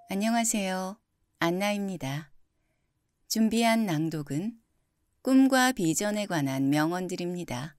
안녕하세요. 안나입니다. 준비한 낭독은 꿈과 비전에 관한 명언들입니다.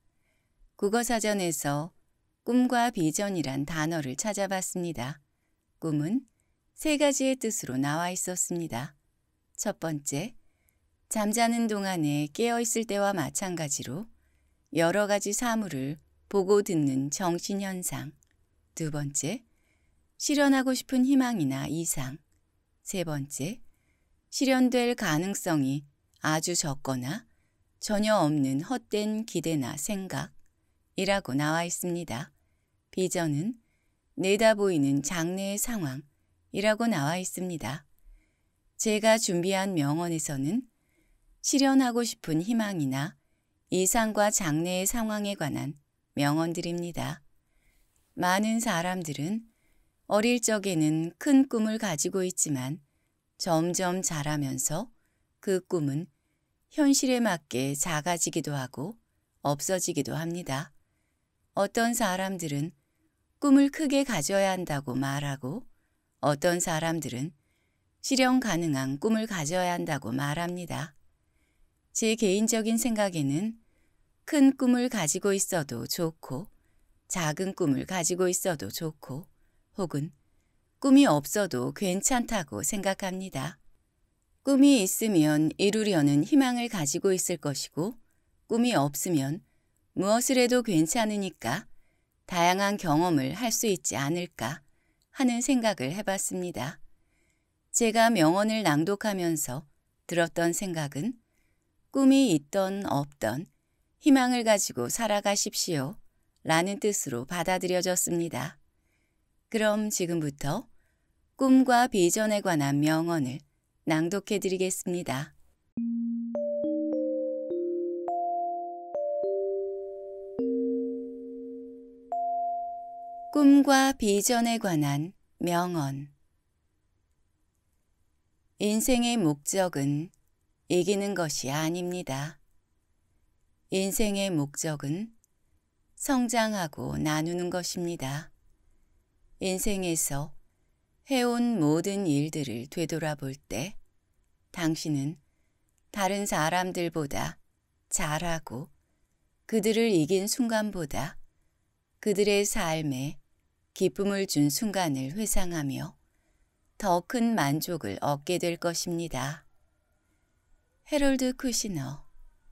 국어사전에서 꿈과 비전이란 단어를 찾아봤습니다. 꿈은 세 가지의 뜻으로 나와 있었습니다. 첫 번째, 잠자는 동안에 깨어있을 때와 마찬가지로 여러 가지 사물을 보고 듣는 정신현상. 두 번째, 실현하고 싶은 희망이나 이상. 세 번째, 실현될 가능성이 아주 적거나 전혀 없는 헛된 기대나 생각이라고 나와 있습니다. 비전은 내다보이는 장래의 상황이라고 나와 있습니다. 제가 준비한 명언에서는 실현하고 싶은 희망이나 이상과 장래의 상황에 관한 명언들입니다. 많은 사람들은 어릴 적에는 큰 꿈을 가지고 있지만 점점 자라면서 그 꿈은 현실에 맞게 작아지기도 하고 없어지기도 합니다. 어떤 사람들은 꿈을 크게 가져야 한다고 말하고 어떤 사람들은 실현 가능한 꿈을 가져야 한다고 말합니다. 제 개인적인 생각에는 큰 꿈을 가지고 있어도 좋고 작은 꿈을 가지고 있어도 좋고 혹은 꿈이 없어도 괜찮다고 생각합니다. 꿈이 있으면 이루려는 희망을 가지고 있을 것이고 꿈이 없으면 무엇을 해도 괜찮으니까 다양한 경험을 할 수 있지 않을까 하는 생각을 해봤습니다. 제가 명언을 낭독하면서 들었던 생각은 꿈이 있던 없던 희망을 가지고 살아가십시오 라는 뜻으로 받아들여졌습니다. 그럼 지금부터 꿈과 비전에 관한 명언을 낭독해 드리겠습니다. 꿈과 비전에 관한 명언. 인생의 목적은 이기는 것이 아닙니다. 인생의 목적은 성장하고 나누는 것입니다. 인생에서 해온 모든 일들을 되돌아볼 때 당신은 다른 사람들보다 잘하고 그들을 이긴 순간보다 그들의 삶에 기쁨을 준 순간을 회상하며 더 큰 만족을 얻게 될 것입니다. 해롤드 쿠시너.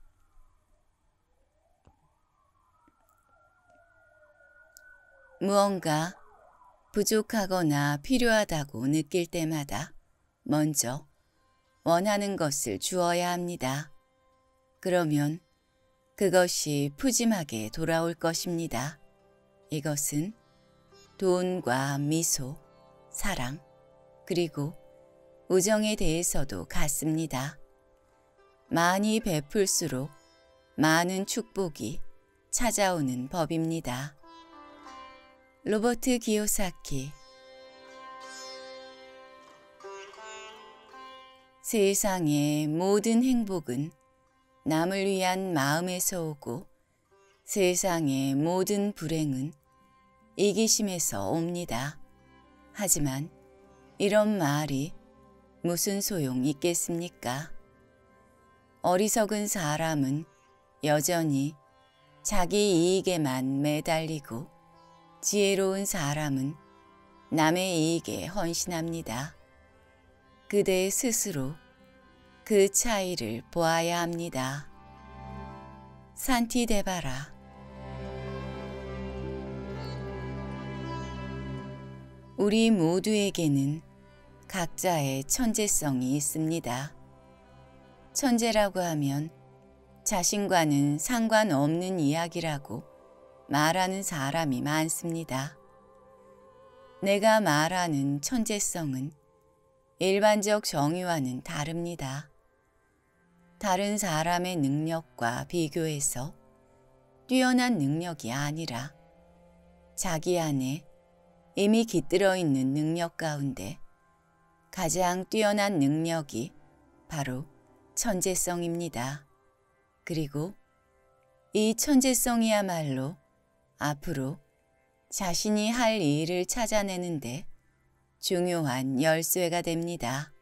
무언가 부족하거나 필요하다고 느낄 때마다 먼저 원하는 것을 주어야 합니다. 그러면 그것이 푸짐하게 돌아올 것입니다. 이것은 돈과 미소, 사랑, 그리고 우정에 대해서도 같습니다. 많이 베풀수록 많은 축복이 찾아오는 법입니다. 로버트 기요사키. 세상의 모든 행복은 남을 위한 마음에서 오고 세상의 모든 불행은 이기심에서 옵니다. 하지만 이런 말이 무슨 소용 있겠습니까? 어리석은 사람은 여전히 자기 이익에만 매달리고 지혜로운 사람은 남의 이익에 헌신합니다. 그대 스스로 그 차이를 보아야 합니다. 산티데바라. 우리 모두에게는 각자의 천재성이 있습니다. 천재라고 하면 자신과는 상관없는 이야기라고 말하는 사람이 많습니다. 내가 말하는 천재성은 일반적 정의와는 다릅니다. 다른 사람의 능력과 비교해서 뛰어난 능력이 아니라 자기 안에 이미 깃들어 있는 능력 가운데 가장 뛰어난 능력이 바로 천재성입니다. 그리고 이 천재성이야말로 앞으로 자신이 할 일을 찾아내는데 중요한 열쇠가 됩니다.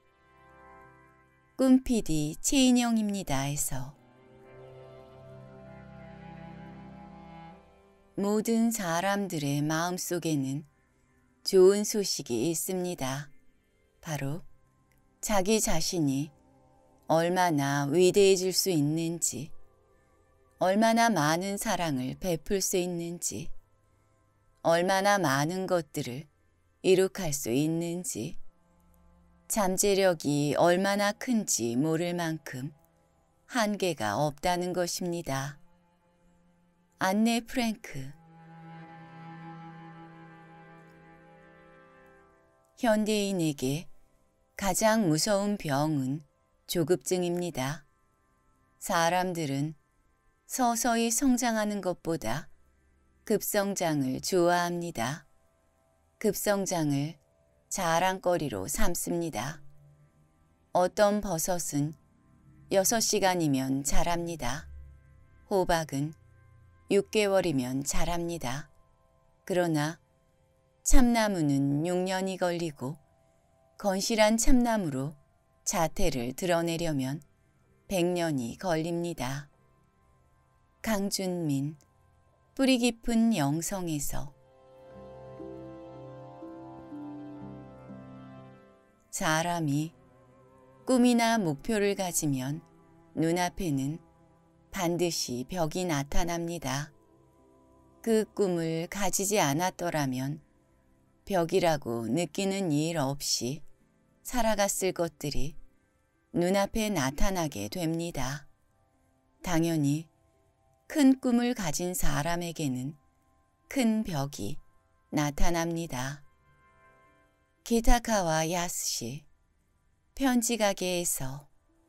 꿈PD 최인영입니다에서 모든 사람들의 마음속에는 좋은 소식이 있습니다. 바로 자기 자신이 얼마나 위대해질 수 있는지, 얼마나 많은 사랑을 베풀 수 있는지, 얼마나 많은 것들을 이룩할 수 있는지, 잠재력이 얼마나 큰지 모를 만큼 한계가 없다는 것입니다. 안네 프랭크. 현대인에게 가장 무서운 병은 조급증입니다. 사람들은 서서히 성장하는 것보다 급성장을 좋아합니다. 급성장을 자랑거리로 삼습니다. 어떤 버섯은 6시간이면 자랍니다. 호박은 6개월이면 자랍니다. 그러나 참나무는 6년이 걸리고 건실한 참나무로 자태를 드러내려면 100년이 걸립니다. 강준민, 뿌리 깊은 영성에서. 사람이 꿈이나 목표를 가지면 눈앞에는 반드시 벽이 나타납니다. 그 꿈을 가지지 않았더라면 벽이라고 느끼는 일 없이 살아갔을 것들이 눈앞에 나타나게 됩니다. 당연히 큰 꿈을 가진 사람에게는 큰 벽이 나타납니다. 기타카와 야스시, 편지가게에서.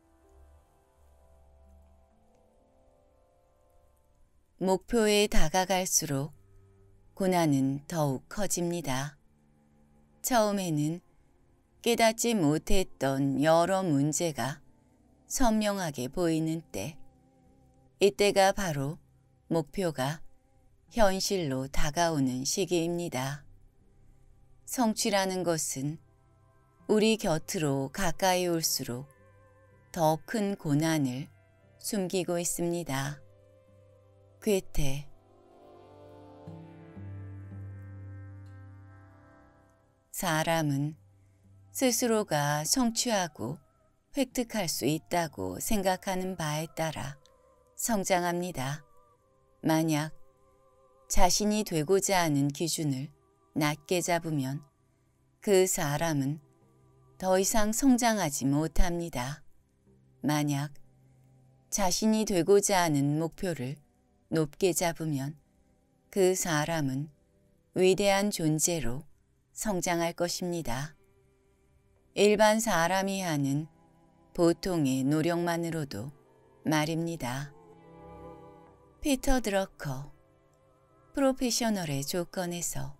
목표에 다가갈수록 고난은 더욱 커집니다. 처음에는 깨닫지 못했던 여러 문제가 선명하게 보이는 때, 이때가 바로 목표가 현실로 다가오는 시기입니다. 성취라는 것은 우리 곁으로 가까이 올수록 더 큰 고난을 숨기고 있습니다. 괴테. 사람은 스스로가 성취하고 획득할 수 있다고 생각하는 바에 따라 성장합니다. 만약 자신이 되고자 하는 기준을 낮게 잡으면 그 사람은 더 이상 성장하지 못합니다. 만약 자신이 되고자 하는 목표를 높게 잡으면 그 사람은 위대한 존재로 성장할 것입니다. 일반 사람이 하는 보통의 노력만으로도 말입니다. 피터 드러커, 프로페셔널의 조건에서.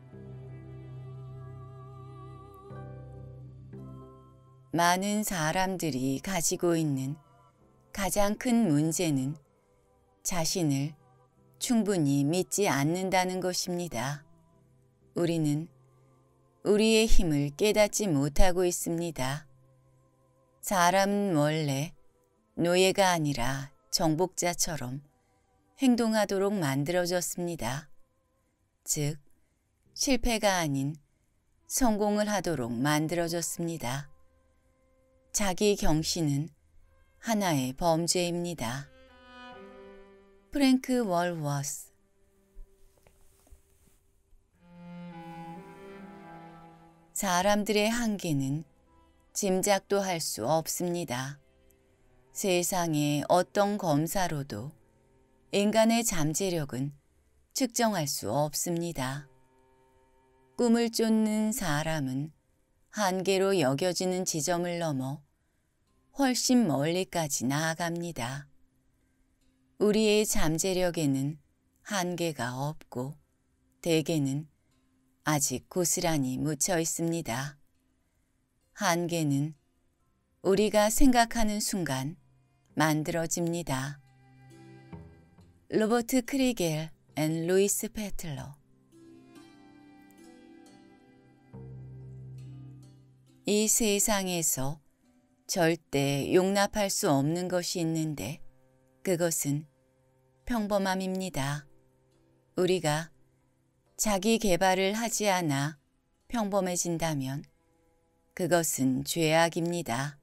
많은 사람들이 가지고 있는 가장 큰 문제는 자신을 충분히 믿지 않는다는 것입니다. 우리는 우리의 힘을 깨닫지 못하고 있습니다. 사람은 원래 노예가 아니라 정복자처럼 행동하도록 만들어졌습니다. 즉, 실패가 아닌 성공을 하도록 만들어졌습니다. 자기 경신은 하나의 범죄입니다. 프랭크 월워스. 사람들의 한계는 짐작도 할 수 없습니다. 세상의 어떤 검사로도 인간의 잠재력은 측정할 수 없습니다. 꿈을 쫓는 사람은 한계로 여겨지는 지점을 넘어 훨씬 멀리까지 나아갑니다. 우리의 잠재력에는 한계가 없고 대개는 아직 고스란히 묻혀 있습니다. 한계는 우리가 생각하는 순간 만들어집니다. 로버트 크리겔 앤 루이스 페틀러. 이 세상에서 절대 용납할 수 없는 것이 있는데 그것은 평범함입니다. 우리가 자기 개발을 하지 않아 평범해진다면 그것은 죄악입니다.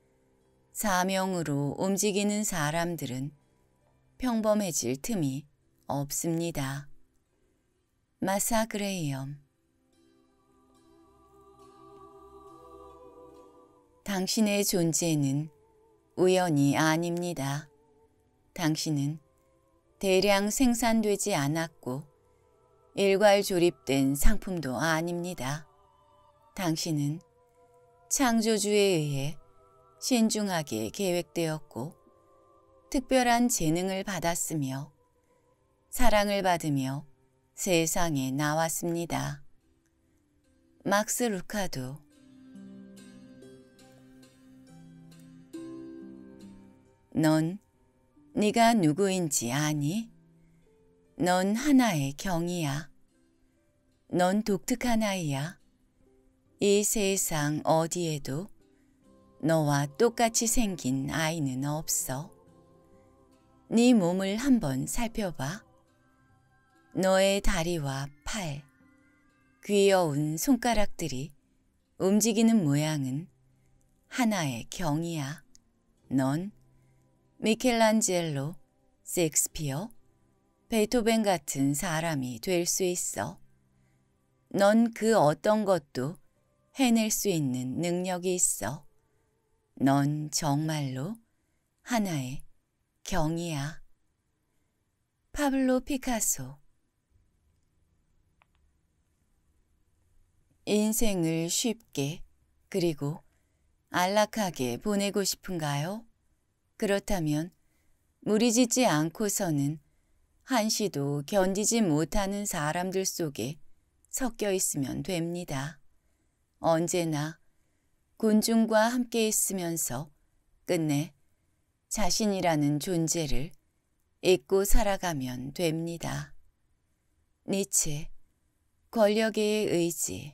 사명으로 움직이는 사람들은 평범해질 틈이 없습니다. 마사 그레이엄. 당신의 존재는 우연이 아닙니다. 당신은 대량 생산되지 않았고 일괄 조립된 상품도 아닙니다. 당신은 창조주에 의해 신중하게 계획되었고 특별한 재능을 받았으며 사랑을 받으며 세상에 나왔습니다. 막스 루카도. 넌 네가 누구인지 아니? 넌 하나의 경이야. 넌 독특한 아이야. 이 세상 어디에도 너와 똑같이 생긴 아이는 없어. 네 몸을 한번 살펴봐. 너의 다리와 팔, 귀여운 손가락들이 움직이는 모양은 하나의 경이야. 넌 미켈란젤로, 셰익스피어, 베토벤 같은 사람이 될 수 있어. 넌 그 어떤 것도 해낼 수 있는 능력이 있어. 넌 정말로 하나의 경이야. 파블로 피카소. 인생을 쉽게 그리고 안락하게 보내고 싶은가요? 그렇다면 무리짓지 않고서는 한시도 견디지 못하는 사람들 속에 섞여 있으면 됩니다. 언제나 군중과 함께 있으면서 끝내 자신이라는 존재를 잊고 살아가면 됩니다. 니체, 권력의 의지.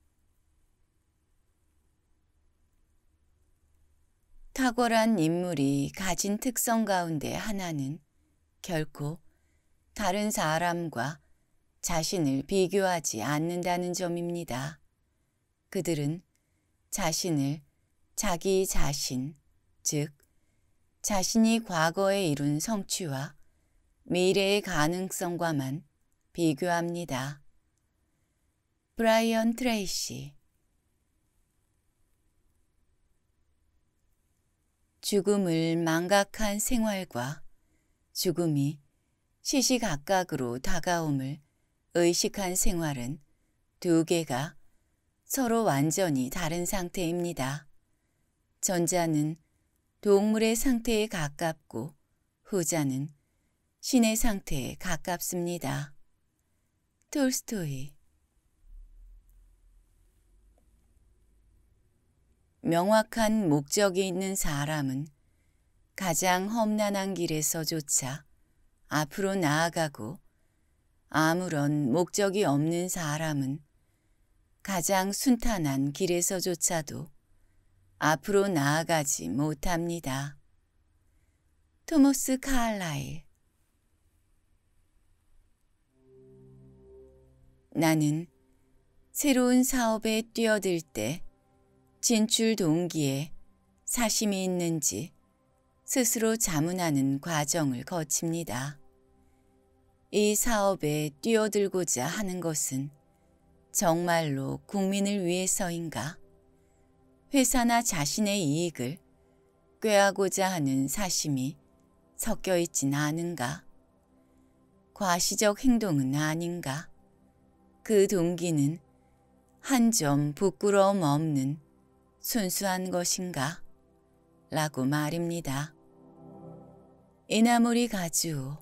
탁월한 인물이 가진 특성 가운데 하나는 결코 다른 사람과 자신을 비교하지 않는다는 점입니다. 그들은 자신을 자기 자신, 즉 자신이 과거에 이룬 성취와 미래의 가능성과만 비교합니다. 브라이언 트레이시. 죽음을 망각한 생활과 죽음이 시시각각으로 다가옴을 의식한 생활은 두 개가 서로 완전히 다른 상태입니다. 전자는 동물의 상태에 가깝고 후자는 신의 상태에 가깝습니다. 톨스토이. 명확한 목적이 있는 사람은 가장 험난한 길에서조차 앞으로 나아가고 아무런 목적이 없는 사람은 가장 순탄한 길에서조차도 앞으로 나아가지 못합니다. 토머스 카알라일. 나는 새로운 사업에 뛰어들 때 진출 동기에 사심이 있는지 스스로 자문하는 과정을 거칩니다. 이 사업에 뛰어들고자 하는 것은 정말로 국민을 위해서인가? 회사나 자신의 이익을 꾀하고자 하는 사심이 섞여 있진 않은가? 과시적 행동은 아닌가? 그 동기는 한 점 부끄러움 없는 순수한 것인가? 라고 말입니다. 이나모리 가즈오.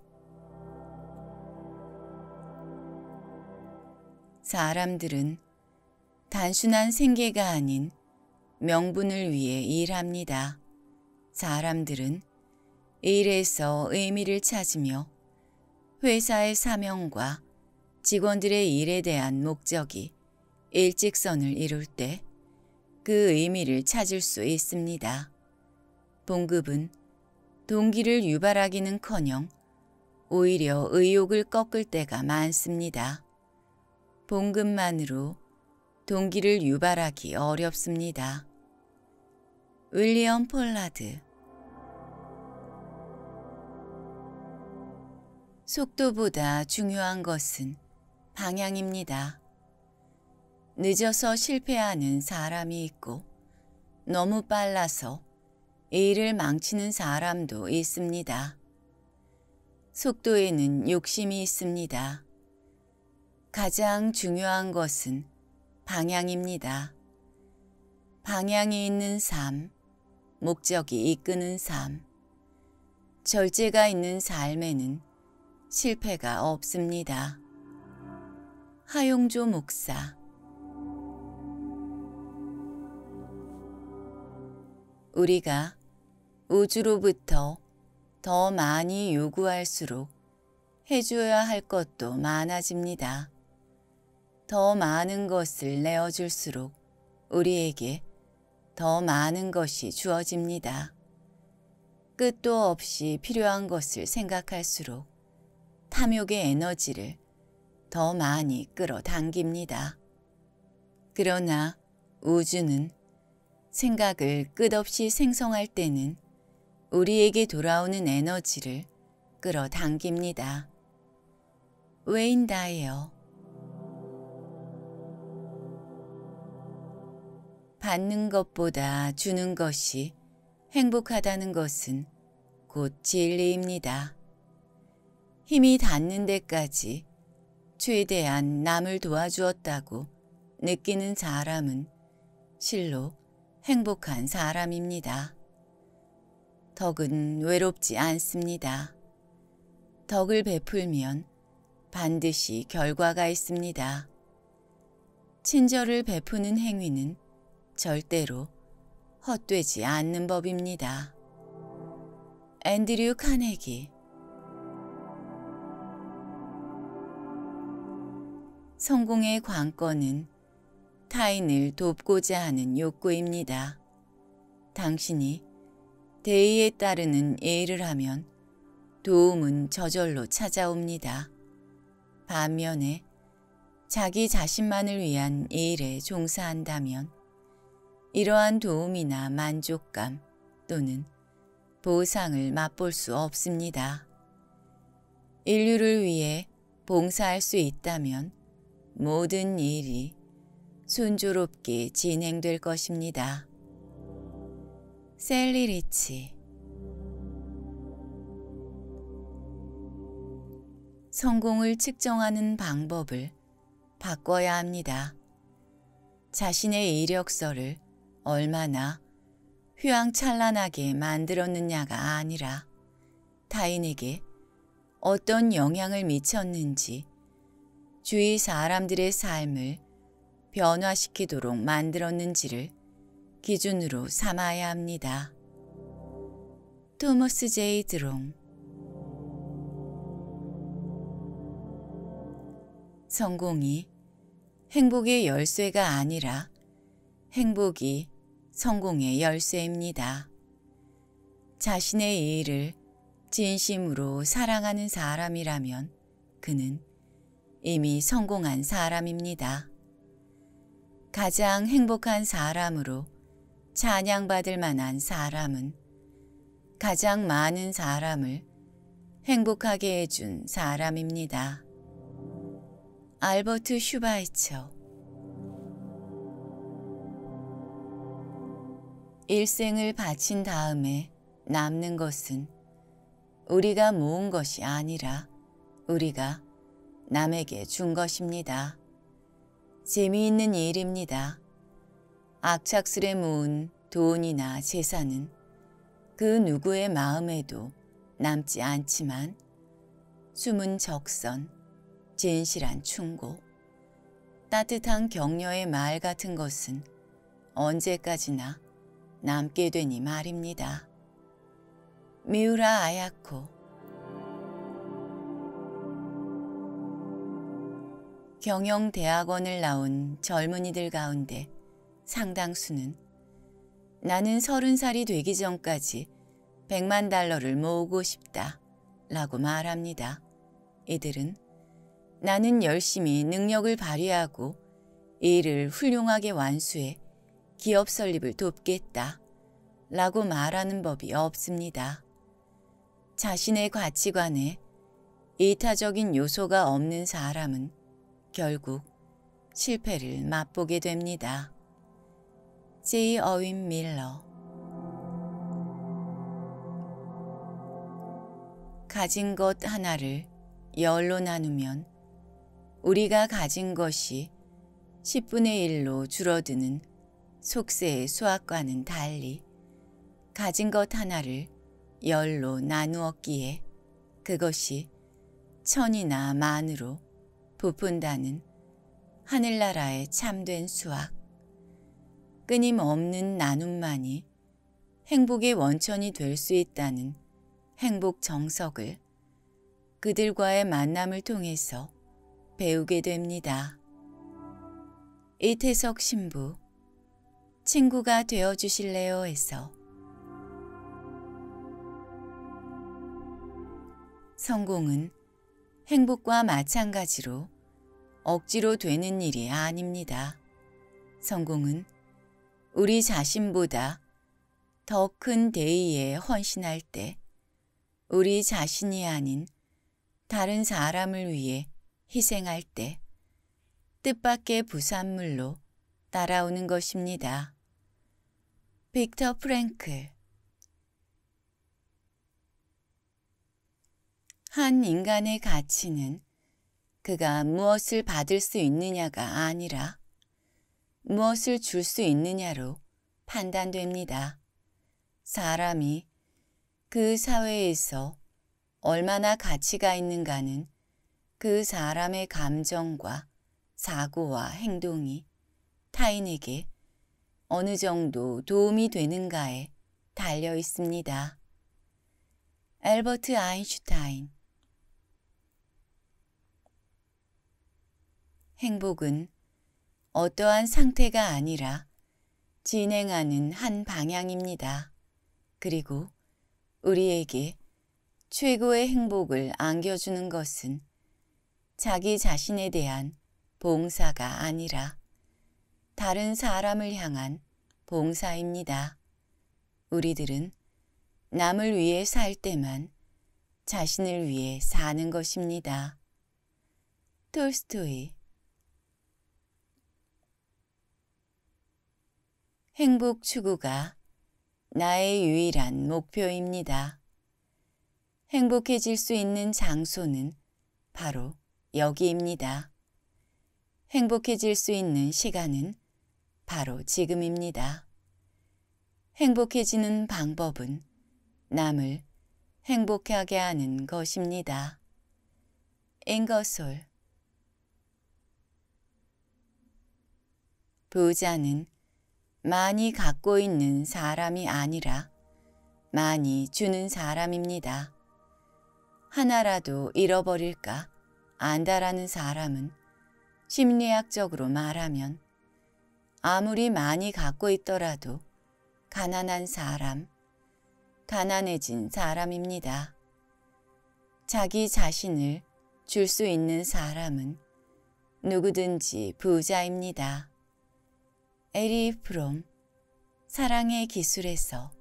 사람들은 단순한 생계가 아닌 명분을 위해 일합니다. 사람들은 일에서 의미를 찾으며 회사의 사명과 직원들의 일에 대한 목적이 일직선을 이룰 때 그 의미를 찾을 수 있습니다. 봉급은 동기를 유발하기는커녕 오히려 의욕을 꺾을 때가 많습니다. 봉급만으로 동기를 유발하기 어렵습니다. 윌리엄 폴라드. 속도보다 중요한 것은 방향입니다. 늦어서 실패하는 사람이 있고 너무 빨라서 일을 망치는 사람도 있습니다. 속도에는 욕심이 있습니다. 가장 중요한 것은 방향입니다. 방향이 있는 삶, 목적이 이끄는 삶, 절제가 있는 삶에는 실패가 없습니다. 하용조 목사. 우리가 우주로부터 더 많이 요구할수록 해줘야 할 것도 많아집니다. 더 많은 것을 내어줄수록 우리에게 더 많은 것이 주어집니다. 끝도 없이 필요한 것을 생각할수록 탐욕의 에너지를 더 많이 끌어당깁니다. 그러나 우주는 생각을 끝없이 생성할 때는 우리에게 돌아오는 에너지를 끌어당깁니다. 웨인 다이어. 받는 것보다 주는 것이 행복하다는 것은 곧 진리입니다. 힘이 닿는 데까지 최대한 남을 도와주었다고 느끼는 사람은 실로 행복한 사람입니다. 덕은 외롭지 않습니다. 덕을 베풀면 반드시 결과가 있습니다. 친절을 베푸는 행위는 절대로 헛되지 않는 법입니다. 앤드류 카네기. 성공의 관건은 타인을 돕고자 하는 욕구입니다. 당신이 대의에 따르는 일을 하면 도움은 저절로 찾아옵니다. 반면에 자기 자신만을 위한 일에 종사한다면 이러한 도움이나 만족감 또는 보상을 맛볼 수 없습니다. 인류를 위해 봉사할 수 있다면 모든 일이 순조롭게 진행될 것입니다. 셀리 리치. 성공을 측정하는 방법을 바꿔야 합니다. 자신의 이력서를 얼마나 휘황찬란하게 만들었느냐가 아니라 타인에게 어떤 영향을 미쳤는지 주위 사람들의 삶을 변화시키도록 만들었는지를 기준으로 삼아야 합니다. 토머스 제이 드롱. 성공이 행복의 열쇠가 아니라 행복이 성공의 열쇠입니다. 자신의 일을 진심으로 사랑하는 사람이라면 그는 이미 성공한 사람입니다. 가장 행복한 사람으로 찬양받을 만한 사람은 가장 많은 사람을 행복하게 해준 사람입니다. 알버트 슈바이처. 일생을 바친 다음에 남는 것은 우리가 모은 것이 아니라 우리가 남에게 준 것입니다. 재미있는 일입니다. 악착스레 모은 돈이나 재산은 그 누구의 마음에도 남지 않지만 숨은 적선, 진실한 충고, 따뜻한 격려의 말 같은 것은 언제까지나 남게 되니 말입니다. 미우라 아야코. 경영대학원을 나온 젊은이들 가운데 상당수는 나는 30살이 되기 전까지 $100만 모으고 싶다 라고 말합니다. 이들은 나는 열심히 능력을 발휘하고 일을 훌륭하게 완수해 기업 설립을 돕겠다 라고 말하는 법이 없습니다. 자신의 가치관에 이타적인 요소가 없는 사람은 결국 실패를 맛보게 됩니다. J. 어윈 밀러. 가진 것 하나를 10로 나누면 우리가 가진 것이 10분의 1로 줄어드는 속세의 수학과는 달리 가진 것 하나를 10로 나누었기에 그것이 1000이나 만으로 부푼다는 하늘나라의 참된 수학. 끊임없는 나눔만이 행복의 원천이 될 수 있다는 행복 정석을 그들과의 만남을 통해서 배우게 됩니다. 이태석 신부, 친구가 되어주실래요? 에서 성공은 행복과 마찬가지로 억지로 되는 일이 아닙니다. 성공은 우리 자신보다 더 큰 대의에 헌신할 때 우리 자신이 아닌 다른 사람을 위해 희생할 때 뜻밖의 부산물로 따라오는 것입니다. 빅터 프랭클. 한 인간의 가치는 그가 무엇을 받을 수 있느냐가 아니라 무엇을 줄 수 있느냐로 판단됩니다. 사람이 그 사회에서 얼마나 가치가 있는가는 그 사람의 감정과 사고와 행동이 타인에게 어느 정도 도움이 되는가에 달려 있습니다. 알버트 아인슈타인. 행복은 어떠한 상태가 아니라 진행하는 한 방향입니다. 그리고 우리에게 최고의 행복을 안겨주는 것은 자기 자신에 대한 봉사가 아니라 다른 사람을 향한 봉사입니다. 우리들은 남을 위해 살 때만 자신을 위해 사는 것입니다. 톨스토이. 행복 추구가 나의 유일한 목표입니다. 행복해질 수 있는 장소는 바로 여기입니다. 행복해질 수 있는 시간은 바로 지금입니다. 행복해지는 방법은 남을 행복하게 하는 것입니다. 앵거솔. 부자는 많이 갖고 있는 사람이 아니라 많이 주는 사람입니다. 하나라도 잃어버릴까 안다라는 사람은 심리학적으로 말하면 아무리 많이 갖고 있더라도 가난한 사람, 가난해진 사람입니다. 자기 자신을 줄 수 있는 사람은 누구든지 부자입니다. 에리 프롬, 사랑의 기술에서.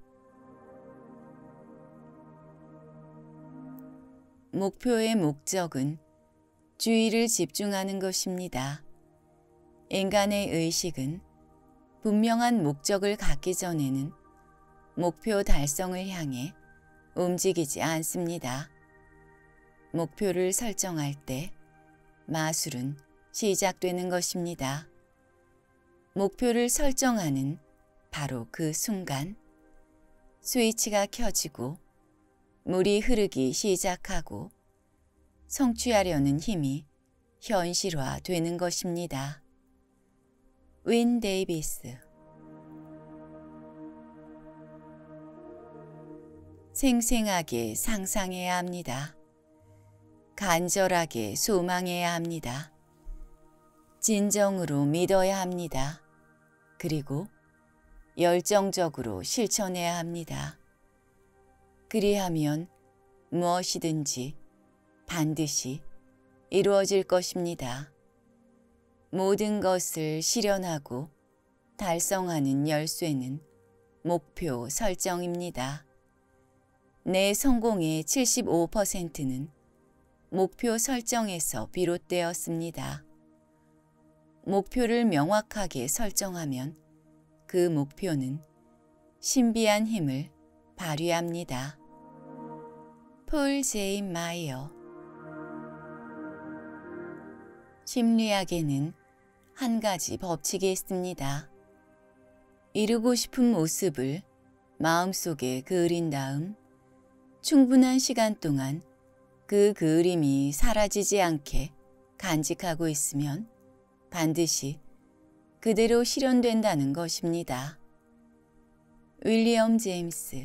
목표의 목적은 주의를 집중하는 것입니다. 인간의 의식은 분명한 목적을 갖기 전에는 목표 달성을 향해 움직이지 않습니다. 목표를 설정할 때 마술은 시작되는 것입니다. 목표를 설정하는 바로 그 순간 스위치가 켜지고 물이 흐르기 시작하고 성취하려는 힘이 현실화되는 것입니다. 윈 데이비스. 생생하게 상상해야 합니다. 간절하게 소망해야 합니다. 진정으로 믿어야 합니다. 그리고 열정적으로 실천해야 합니다. 그리하면 무엇이든지 반드시 이루어질 것입니다. 모든 것을 실현하고 달성하는 열쇠는 목표 설정입니다. 내 성공의 75%는 목표 설정에서 비롯되었습니다. 목표를 명확하게 설정하면 그 목표는 신비한 힘을 발휘합니다. 폴 제이 마이어. 심리학에는 한 가지 법칙이 있습니다. 이루고 싶은 모습을 마음속에 그린 다음 충분한 시간 동안 그 그림이 사라지지 않게 간직하고 있으면 반드시 그대로 실현된다는 것입니다. 윌리엄 제임스.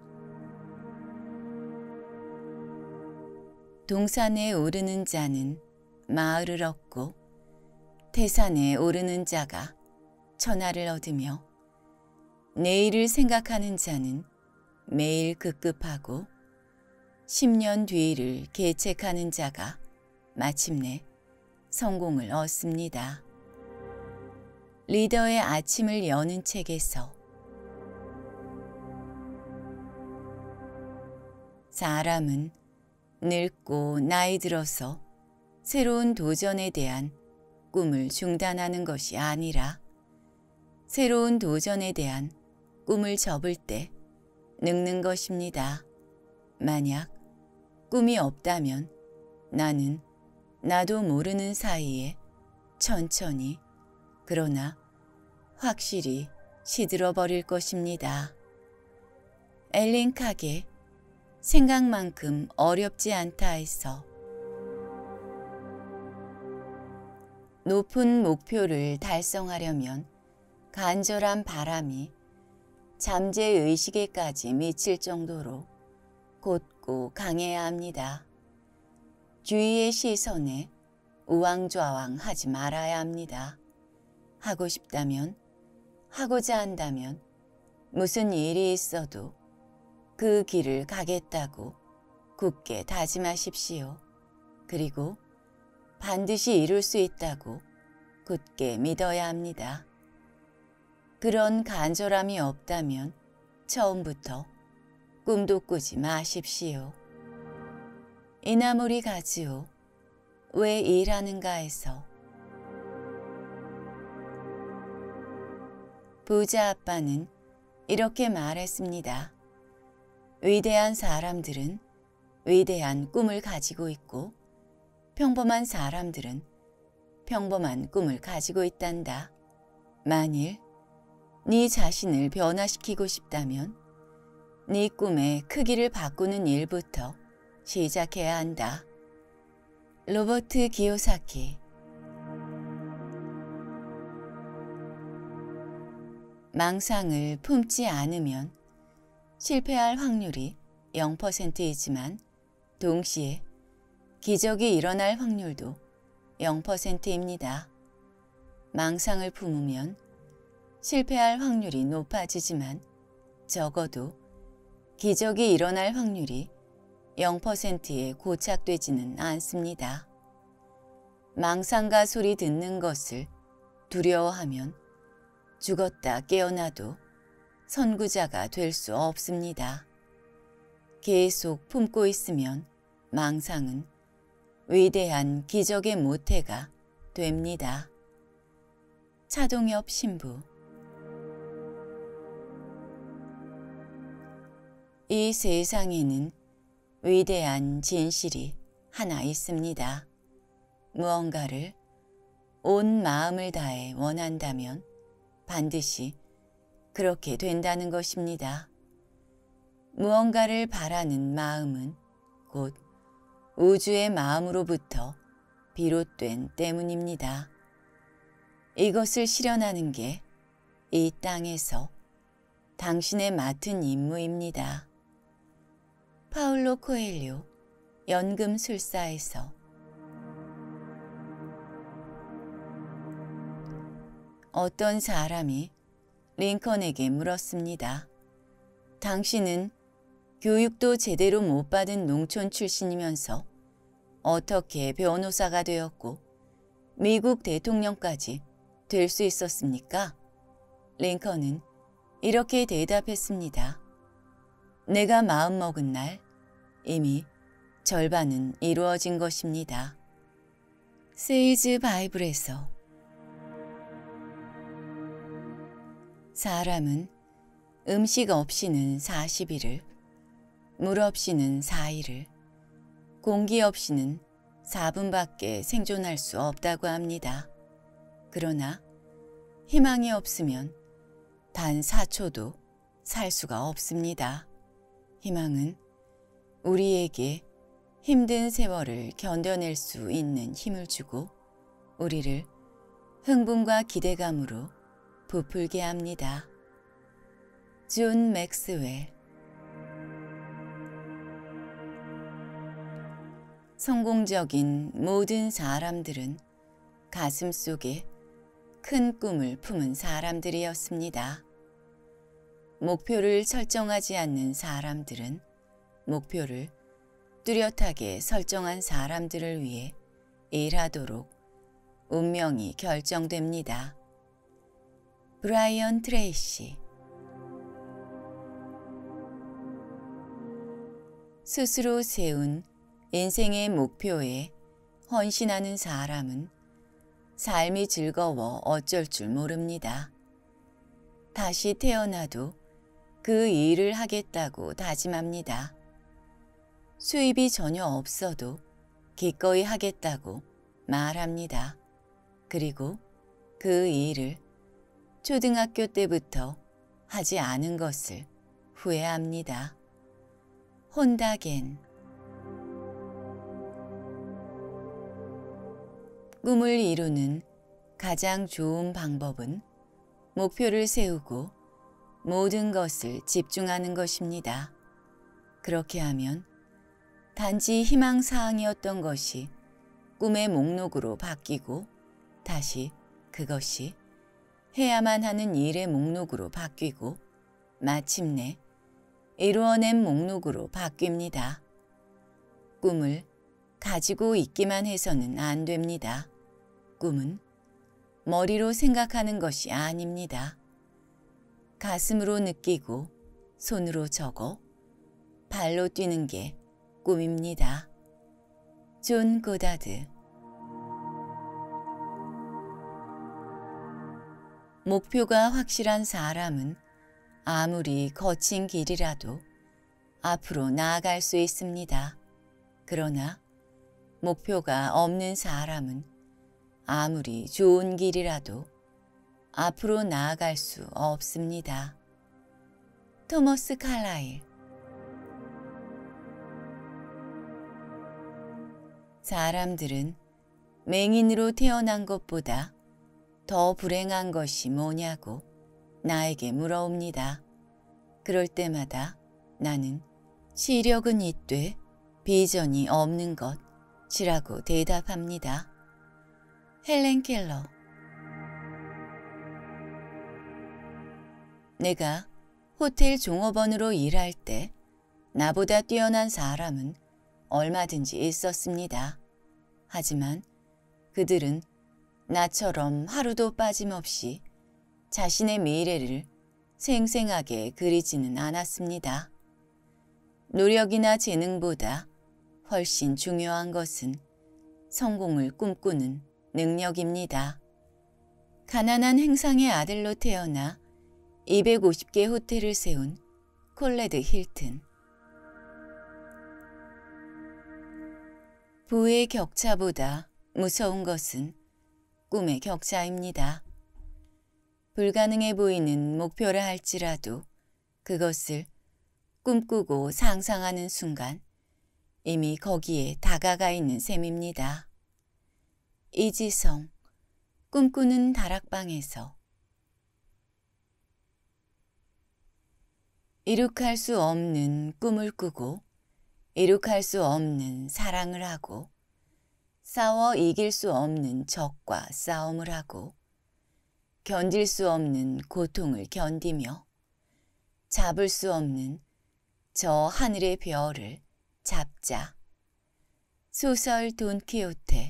동산에 오르는 자는 마을을 얻고 태산에 오르는 자가 천하를 얻으며 내일을 생각하는 자는 매일 급급하고 10년 뒤를 계책하는 자가 마침내 성공을 얻습니다. 리더의 아침을 여는 책에서 사람은 늙고 나이 들어서 새로운 도전에 대한 꿈을 중단하는 것이 아니라 새로운 도전에 대한 꿈을 접을 때 늙는 것입니다. 만약 꿈이 없다면 나는 나도 모르는 사이에 천천히 그러나 확실히 시들어 버릴 것입니다. 엘린 카게. 생각만큼 어렵지 않다에서 높은 목표를 달성하려면 간절한 바람이 잠재의식에까지 미칠 정도로 곧고 강해야 합니다. 주위의 시선에 우왕좌왕하지 말아야 합니다. 하고 싶다면, 하고자 한다면 무슨 일이 있어도 그 길을 가겠다고 굳게 다짐하십시오. 그리고 반드시 이룰 수 있다고 굳게 믿어야 합니다. 그런 간절함이 없다면 처음부터 꿈도 꾸지 마십시오. 이나모리 가즈오. 왜 일하는가에서 부자 아빠는 이렇게 말했습니다. 위대한 사람들은 위대한 꿈을 가지고 있고 평범한 사람들은 평범한 꿈을 가지고 있단다. 만일 네 자신을 변화시키고 싶다면 네 꿈의 크기를 바꾸는 일부터 시작해야 한다. 로버트 기요사키. 망상을 품지 않으면 실패할 확률이 0%이지만 동시에 기적이 일어날 확률도 0%입니다. 망상을 품으면 실패할 확률이 높아지지만 적어도 기적이 일어날 확률이 0%에 고착되지는 않습니다. 망상과 소리 듣는 것을 두려워하면 죽었다 깨어나도 선구자가 될 수 없습니다. 계속 품고 있으면 망상은 위대한 기적의 모태가 됩니다. 차동엽 신부. 이 세상에는 위대한 진실이 하나 있습니다. 무언가를 온 마음을 다해 원한다면 반드시 그렇게 된다는 것입니다. 무언가를 바라는 마음은 곧 우주의 마음으로부터 비롯된 때문입니다. 이것을 실현하는 게 이 땅에서 당신의 맡은 임무입니다. 파울로 코엘료, 연금술사에서. 어떤 사람이 링컨에게 물었습니다. 당신은 교육도 제대로 못 받은 농촌 출신이면서 어떻게 변호사가 되었고 미국 대통령까지 될 수 있었습니까? 링컨은 이렇게 대답했습니다. 내가 마음먹은 날 이미 절반은 이루어진 것입니다. 세일즈 바이블에서 사람은 음식 없이는 40일을, 물 없이는 4일을, 공기 없이는 4분밖에 생존할 수 없다고 합니다. 그러나 희망이 없으면 단 4초도 살 수가 없습니다. 희망은 우리에게 힘든 세월을 견뎌낼 수 있는 힘을 주고 우리를 흥분과 기대감으로 부풀게 합니다. 존 맥스웰. 성공적인 모든 사람들은 가슴 속에 큰 꿈을 품은 사람들이었습니다. 목표를 설정하지 않는 사람들은 목표를 뚜렷하게 설정한 사람들을 위해 일하도록 운명이 결정됩니다. 브라이언 트레이시. 스스로 세운 인생의 목표에 헌신하는 사람은 삶이 즐거워 어쩔 줄 모릅니다. 다시 태어나도 그 일을 하겠다고 다짐합니다. 수입이 전혀 없어도 기꺼이 하겠다고 말합니다. 그리고 그 일을 초등학교 때부터 하지 않은 것을 후회합니다. 혼다겐. 꿈을 이루는 가장 좋은 방법은 목표를 세우고 모든 것을 집중하는 것입니다. 그렇게 하면 단지 희망사항이었던 것이 꿈의 목록으로 바뀌고 다시 그것이 해야만 하는 일의 목록으로 바뀌고 마침내 이루어낸 목록으로 바뀝니다. 꿈을 가지고 있기만 해서는 안 됩니다. 꿈은 머리로 생각하는 것이 아닙니다. 가슴으로 느끼고 손으로 적어 발로 뛰는 게 꿈입니다. 존 고다드. 목표가 확실한 사람은 아무리 거친 길이라도 앞으로 나아갈 수 있습니다. 그러나 목표가 없는 사람은 아무리 좋은 길이라도 앞으로 나아갈 수 없습니다. 토머스 칼라일. 사람들은 맹인으로 태어난 것보다 더 불행한 것이 뭐냐고 나에게 물어옵니다. 그럴 때마다 나는 시력은 있되 비전이 없는 것이라고 대답합니다. 헬렌 켈러. 내가 호텔 종업원으로 일할 때 나보다 뛰어난 사람은 얼마든지 있었습니다. 하지만 그들은 나처럼 하루도 빠짐없이 자신의 미래를 생생하게 그리지는 않았습니다. 노력이나 재능보다 훨씬 중요한 것은 성공을 꿈꾸는 능력입니다. 가난한 행상의 아들로 태어나 250개 호텔을 세운 콜레드 힐튼. 부의 격차보다 무서운 것은 꿈의 격차입니다. 불가능해 보이는 목표를 할지라도 그것을 꿈꾸고 상상하는 순간 이미 거기에 다가가 있는 셈입니다. 이지성. 꿈꾸는 다락방에서. 이룩할 수 없는 꿈을 꾸고 이룩할 수 없는 사랑을 하고 싸워 이길 수 없는 적과 싸움을 하고 견딜 수 없는 고통을 견디며 잡을 수 없는 저 하늘의 별을 잡자. 소설 돈키호테.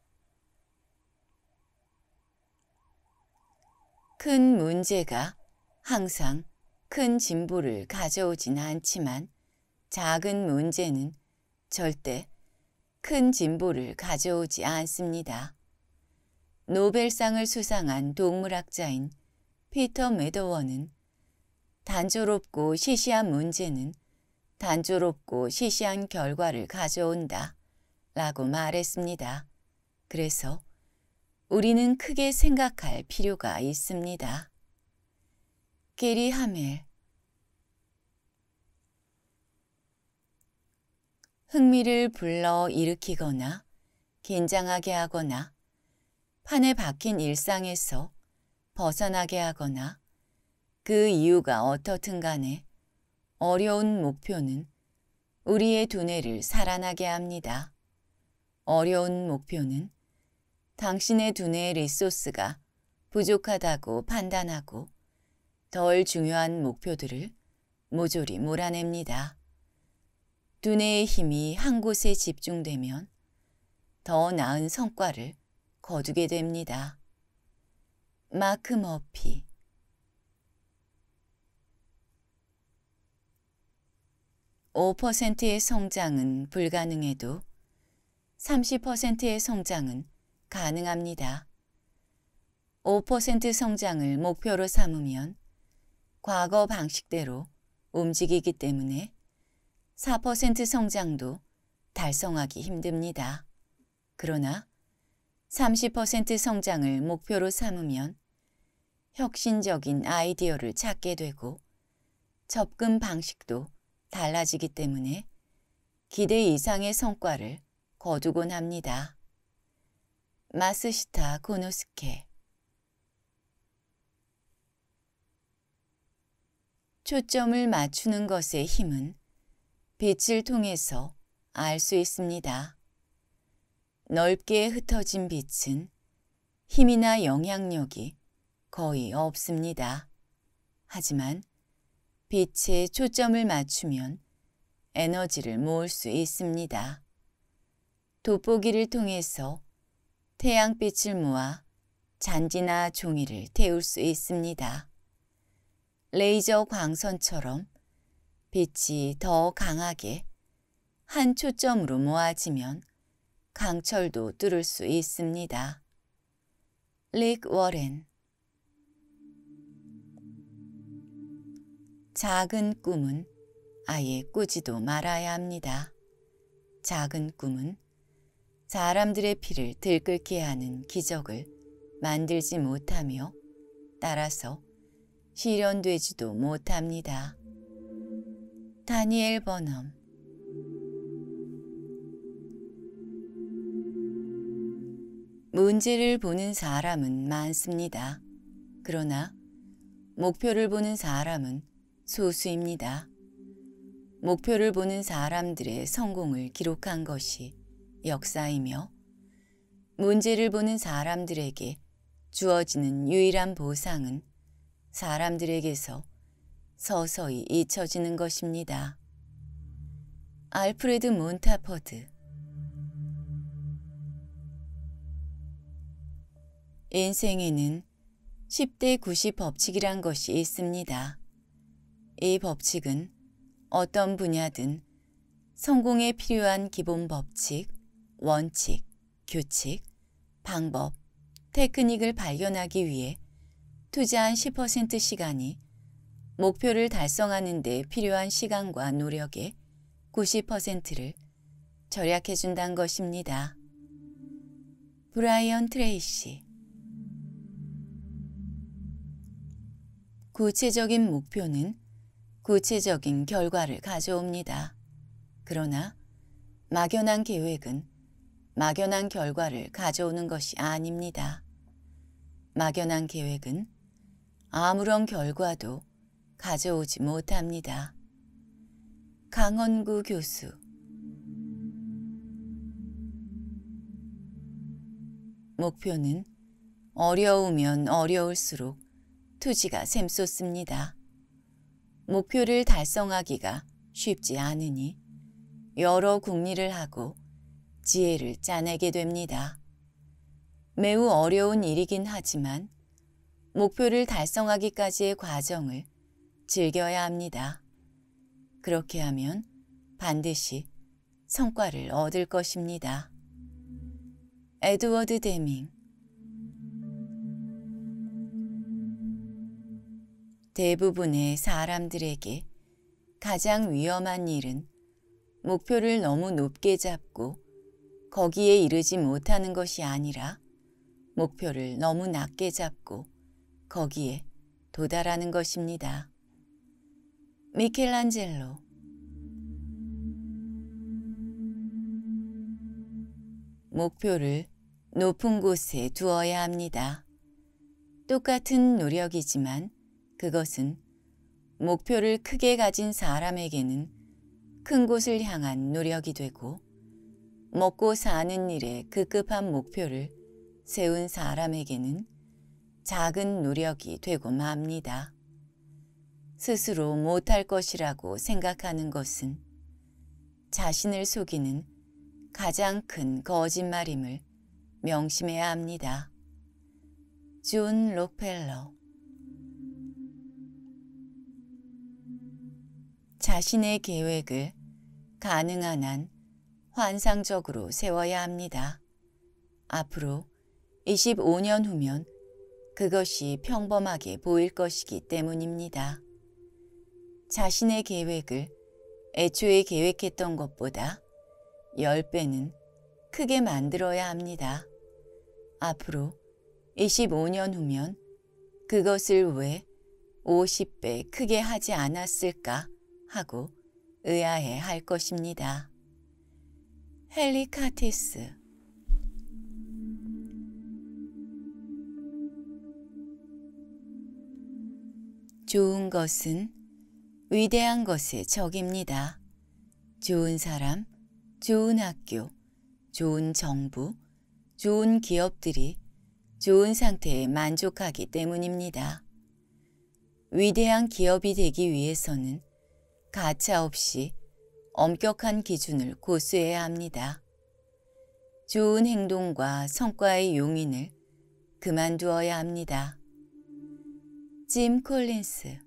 큰 문제가 항상 큰 진보를 가져오진 않지만 작은 문제는 절대 큰 진보를 가져오지 않습니다. 노벨상을 수상한 동물학자인 피터 매더워는 단조롭고 시시한 문제는 단조롭고 시시한 결과를 가져온다 라고 말했습니다. 그래서 우리는 크게 생각할 필요가 있습니다. 게리 하멜. 흥미를 불러 일으키거나 긴장하게 하거나 판에 박힌 일상에서 벗어나게 하거나 그 이유가 어떻든 간에 어려운 목표는 우리의 두뇌를 살아나게 합니다. 어려운 목표는 당신의 두뇌의 리소스가 부족하다고 판단하고 덜 중요한 목표들을 모조리 몰아냅니다. 두뇌의 힘이 한 곳에 집중되면 더 나은 성과를 거두게 됩니다. 마크 머피. (5%의) 성장은 불가능해도 30%의 성장은 가능합니다. 5% 성장을 목표로 삼으면 과거 방식대로 움직이기 때문에 4% 성장도 달성하기 힘듭니다. 그러나 30% 성장을 목표로 삼으면 혁신적인 아이디어를 찾게 되고 접근 방식도 달라지기 때문에 기대 이상의 성과를 거두곤 합니다. 마스시타 고노스케. 초점을 맞추는 것의 힘은 빛을 통해서 알 수 있습니다. 넓게 흩어진 빛은 힘이나 영향력이 거의 없습니다. 하지만 빛에 초점을 맞추면 에너지를 모을 수 있습니다. 돋보기를 통해서 태양빛을 모아 잔디나 종이를 태울 수 있습니다. 레이저 광선처럼 빛이 더 강하게 한 초점으로 모아지면 강철도 뚫을 수 있습니다. 릭 워렌. 작은 꿈은 아예 꾸지도 말아야 합니다. 작은 꿈은 사람들의 피를 들끓게 하는 기적을 만들지 못하며 따라서 실현되지도 못합니다. 다니엘 버넘. 문제를 보는 사람은 많습니다. 그러나 목표를 보는 사람은 소수입니다. 목표를 보는 사람들의 성공을 기록한 것이 역사이며 문제를 보는 사람들에게 주어지는 유일한 보상은 사람들에게서 서서히 잊혀지는 것입니다. 알프레드 몬타퍼드. 인생에는 10대 90 법칙이란 것이 있습니다. 이 법칙은 어떤 분야든 성공에 필요한 기본 법칙, 원칙, 규칙, 방법, 테크닉을 발견하기 위해 투자한 10% 시간이 목표를 달성하는 데 필요한 시간과 노력의 90%를 절약해 준다는 것입니다. 브라이언 트레이시. 구체적인 목표는 구체적인 결과를 가져옵니다. 그러나 막연한 계획은 막연한 결과를 가져오는 것이 아닙니다. 막연한 계획은 아무런 결과도 가져오지 못합니다. 강원구 교수. 목표는 어려우면 어려울수록 투지가 샘솟습니다. 목표를 달성하기가 쉽지 않으니 여러 궁리를 하고 지혜를 짜내게 됩니다. 매우 어려운 일이긴 하지만 목표를 달성하기까지의 과정을 즐겨야 합니다. 그렇게 하면 반드시 성과를 얻을 것입니다. 에드워드 데밍. 대부분의 사람들에게 가장 위험한 일은 목표를 너무 높게 잡고 거기에 이르지 못하는 것이 아니라 목표를 너무 낮게 잡고 거기에 도달하는 것입니다. 미켈란젤로. 목표를 높은 곳에 두어야 합니다. 똑같은 노력이지만 그것은 목표를 크게 가진 사람에게는 큰 곳을 향한 노력이 되고 먹고 사는 일에 급급한 목표를 세운 사람에게는 작은 노력이 되고 맙니다. 스스로 못할 것이라고 생각하는 것은 자신을 속이는 가장 큰 거짓말임을 명심해야 합니다. 존 록펠러. 자신의 계획을 가능한 한 환상적으로 세워야 합니다. 앞으로 25년 후면 그것이 평범하게 보일 것이기 때문입니다. 자신의 계획을 애초에 계획했던 것보다 10배는 크게 만들어야 합니다. 앞으로 25년 후면 그것을 왜 50배 크게 하지 않았을까 하고 의아해 할 것입니다. 헨리 카티스. 좋은 것은 위대한 것의 적입니다. 좋은 사람, 좋은 학교, 좋은 정부, 좋은 기업들이 좋은 상태에 만족하기 때문입니다. 위대한 기업이 되기 위해서는 가차없이 엄격한 기준을 고수해야 합니다. 좋은 행동과 성과의 용인을 그만두어야 합니다. 짐 콜린스.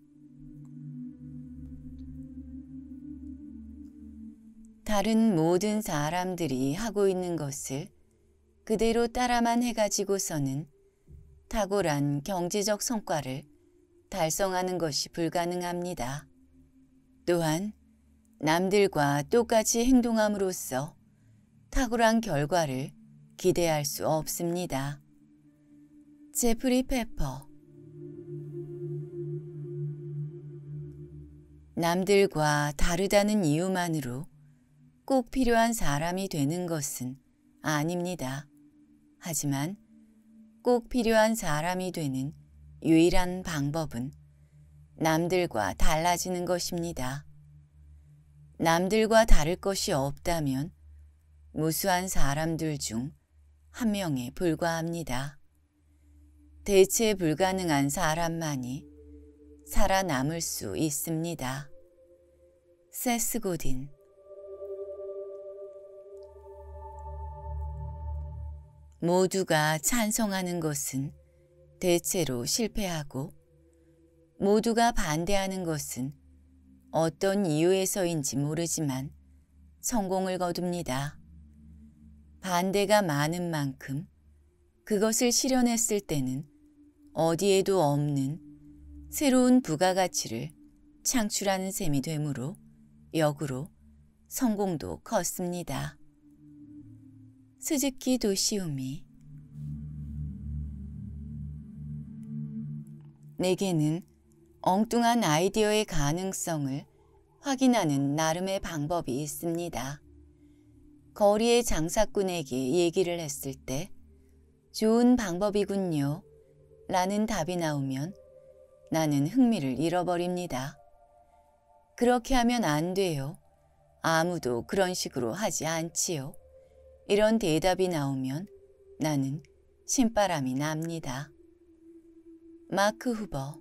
다른 모든 사람들이 하고 있는 것을 그대로 따라만 해가지고서는 탁월한 경제적 성과를 달성하는 것이 불가능합니다. 또한 남들과 똑같이 행동함으로써 탁월한 결과를 기대할 수 없습니다. 제프리 페퍼. 남들과 다르다는 이유만으로 꼭 필요한 사람이 되는 것은 아닙니다. 하지만 꼭 필요한 사람이 되는 유일한 방법은 남들과 달라지는 것입니다. 남들과 다를 것이 없다면 무수한 사람들 중 한 명에 불과합니다. 대체 불가능한 사람만이 살아남을 수 있습니다. 세스 고딘. 모두가 찬성하는 것은 대체로 실패하고 모두가 반대하는 것은 어떤 이유에서인지 모르지만 성공을 거둡니다. 반대가 많은 만큼 그것을 실현했을 때는 어디에도 없는 새로운 부가가치를 창출하는 셈이 되므로 역으로 성공도 컸습니다. 스즈키 도시오미. 내게는 엉뚱한 아이디어의 가능성을 확인하는 나름의 방법이 있습니다. 거리의 장사꾼에게 얘기를 했을 때 좋은 방법이군요 라는 답이 나오면 나는 흥미를 잃어버립니다. 그렇게 하면 안 돼요. 아무도 그런 식으로 하지 않지요. 이런 대답이 나오면 나는 신바람이 납니다. 마크 후버.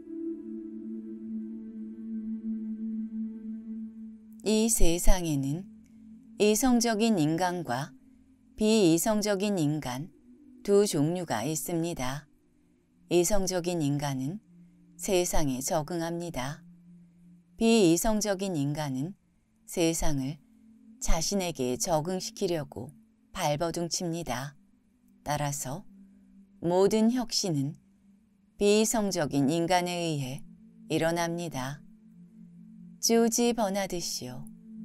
이 세상에는 이성적인 인간과 비이성적인 인간 두 종류가 있습니다. 이성적인 인간은 세상에 적응합니다. 비이성적인 인간은 세상을 자신에게 적응시키려고 발버둥칩니다. 따라서 모든 혁신은 비이성적인 인간에 의해 일어납니다. 조지 버나드 쇼.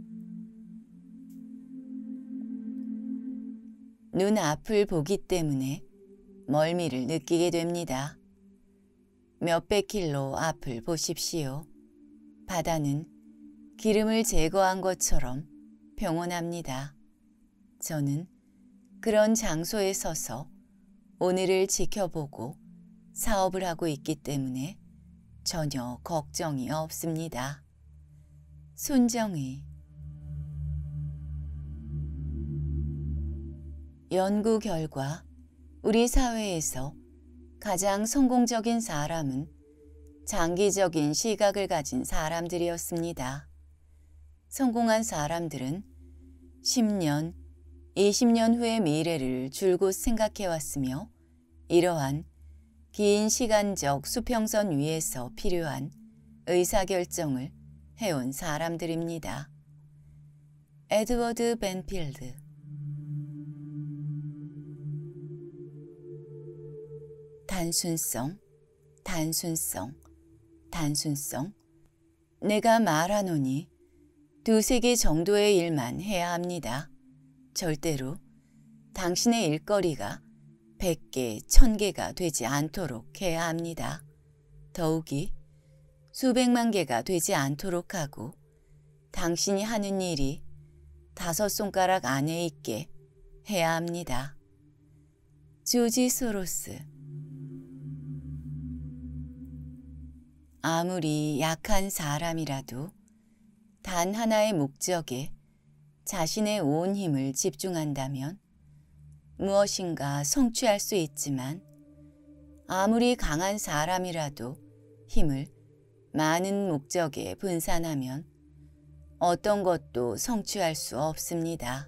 눈 앞을 보기 때문에 멀미를 느끼게 됩니다. 몇백 킬로 앞을 보십시오. 바다는 기름을 제거한 것처럼 평온합니다. 저는 그런 장소에 서서 오늘을 지켜보고 사업을 하고 있기 때문에 전혀 걱정이 없습니다. 손정의. 연구 결과 우리 사회에서 가장 성공적인 사람은 장기적인 시각을 가진 사람들이었습니다. 성공한 사람들은 10년, 20년 후의 미래를 줄곧 생각해왔으며 이러한 긴 시간적 수평선 위에서 필요한 의사결정을 해온 사람들입니다. 에드워드 벤필드. 단순성, 단순성, 단순성. 내가 말하노니 두세 개 정도의 일만 해야 합니다. 절대로 당신의 일거리가 100개, 1000개가 되지 않도록 해야 합니다. 더욱이 수백만 개가 되지 않도록 하고 당신이 하는 일이 5손가락 안에 있게 해야 합니다. 조지 소로스. 아무리 약한 사람이라도 단 하나의 목적에 자신의 온 힘을 집중한다면 무엇인가 성취할 수 있지만 아무리 강한 사람이라도 힘을 많은 목적에 분산하면 어떤 것도 성취할 수 없습니다.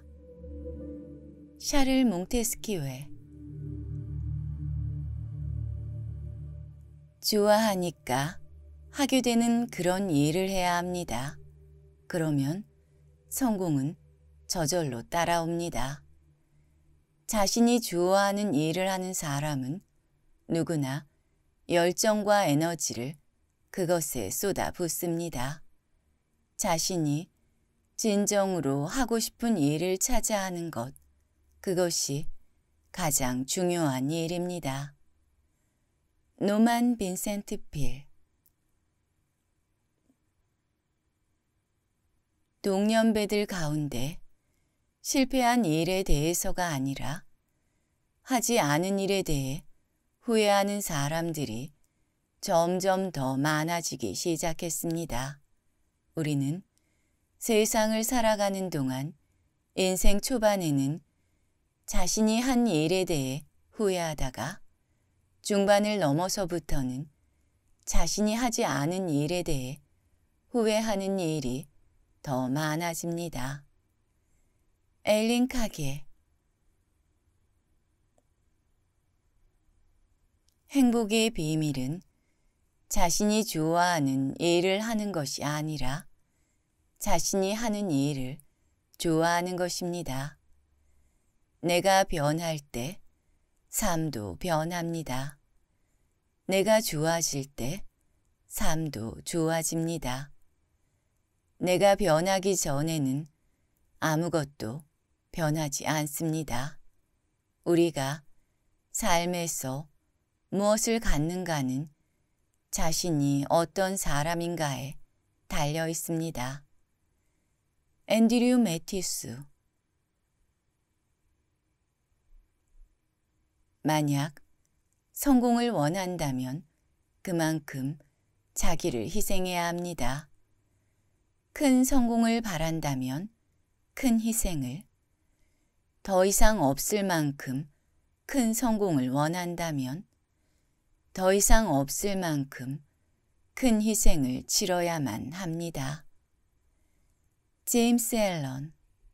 샤를 몽테스키웨. 좋아하니까 하게 되는 그런 일을 해야 합니다. 그러면 성공은 저절로 따라옵니다. 자신이 좋아하는 일을 하는 사람은 누구나 열정과 에너지를 그것에 쏟아붓습니다. 자신이 진정으로 하고 싶은 일을 찾아 하는 것, 그것이 가장 중요한 일입니다. 노만 빈센트 필. 동년배들 가운데 실패한 일에 대해서가 아니라 하지 않은 일에 대해 후회하는 사람들이 점점 더 많아지기 시작했습니다. 우리는 세상을 살아가는 동안 인생 초반에는 자신이 한 일에 대해 후회하다가 중반을 넘어서부터는 자신이 하지 않은 일에 대해 후회하는 일이 더 많아집니다. 엘린 카게. 행복의 비밀은 자신이 좋아하는 일을 하는 것이 아니라 자신이 하는 일을 좋아하는 것입니다. 내가 변할 때 삶도 변합니다. 내가 좋아질 때 삶도 좋아집니다. 내가 변하기 전에는 아무것도 변하지 않습니다. 우리가 삶에서 무엇을 갖는가는 자신이 어떤 사람인가에 달려 있습니다. 앤드류 매티스. 만약 성공을 원한다면 그만큼 자기를 희생해야 합니다. 큰 성공을 바란다면 큰 희생을, 더 이상 없을 만큼 큰 성공을 원한다면 더 이상 없을 만큼 큰 희생을 치러야만 합니다. 제임스 앨런.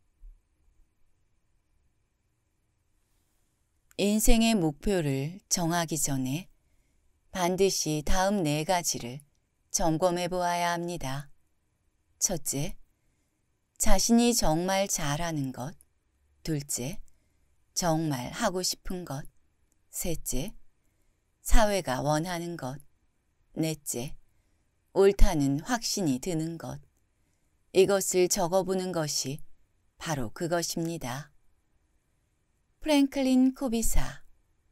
인생의 목표를 정하기 전에 반드시 다음 4가지를 점검해 보아야 합니다. 첫째, 자신이 정말 잘하는 것. 둘째, 정말 하고 싶은 것. 셋째, 사회가 원하는 것. 넷째, 옳다는 확신이 드는 것. 이것을 적어보는 것이 바로 그것입니다. 프랭클린 코비사.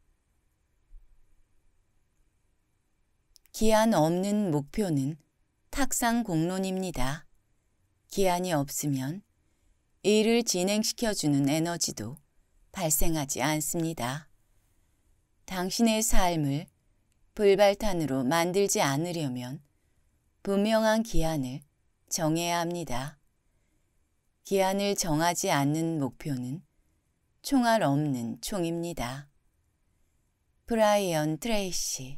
기한 없는 목표는 탁상 공론입니다. 기한이 없으면 일을 진행시켜주는 에너지도 발생하지 않습니다. 당신의 삶을 불발탄으로 만들지 않으려면 분명한 기한을 정해야 합니다. 기한을 정하지 않는 목표는 총알 없는 총입니다. 브라이언 트레이시.